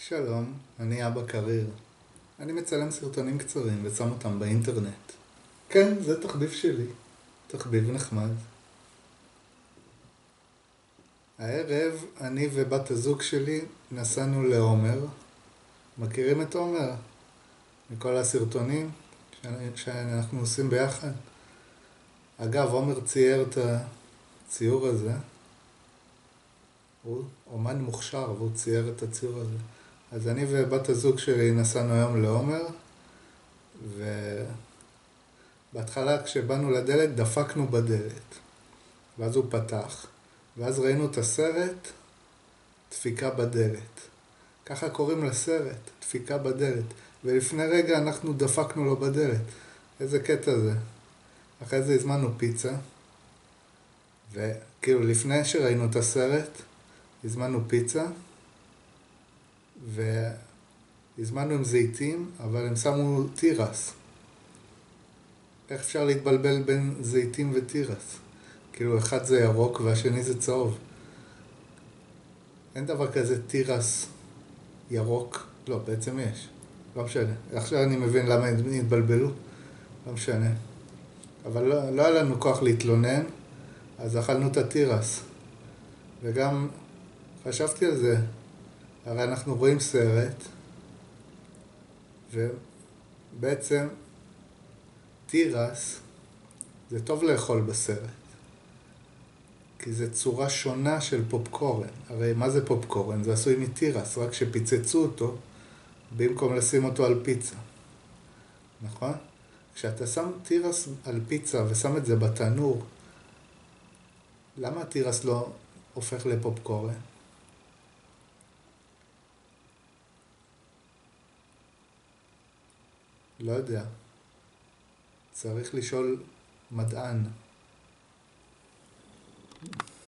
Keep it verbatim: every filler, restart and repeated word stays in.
שלום, אני אבא קריר. אני מצלם סרטונים קצרים ושם אותם באינטרנט. כן, זה תחביב שלי. תחביב נחמד. הערב אני ובת הזוג שלי נסענו לעומר. מכירים את עומר? מכל הסרטונים שאנחנו עושים ביחד. אגב, עומר צייר את הציור הזה. הוא אומן מוכשר והוא צייר את הציור הזה. אז אני ובת הזוג שלי נסענו היום לעומר, ובהתחלה כשבאנו לדלת דפקנו בדלת, ואז הוא פתח, ואז ראינו את הסרט דפיקה בדלת. ככה קוראים לסרט, דפיקה בדלת, ולפני רגע אנחנו דפקנו לו בדלת. איזה קטע זה. אחרי זה הזמנו פיצה, וכאילו לפני שראינו את הסרט הזמנו פיצה, והזמנו עם זיתים, אבל הם שמו תירס. איך אפשר להתבלבל בין זיתים ותירס? כאילו אחד זה ירוק והשני זה צהוב. אין דבר כזה תירס ירוק. לא, בעצם יש. לא משנה. עכשיו אני מבין למה הם התבלבלו. לא משנה. אבל לא, לא היה לנו כוח להתלונן, אז אכלנו את התירס. וגם חשבתי על זה. הרי אנחנו רואים סרט, ובעצם תירס זה טוב לאכול בסרט, כי זה צורה שונה של פופקורן. הרי מה זה פופקורן? זה עשוי מתירס, רק שפיצצו אותו במקום לשים אותו על פיצה. נכון? כשאתה שם תירס על פיצה ושם את זה בתנור, למה התירס לא הופך לפופקורן? לא יודע. צריך לשאול מדען.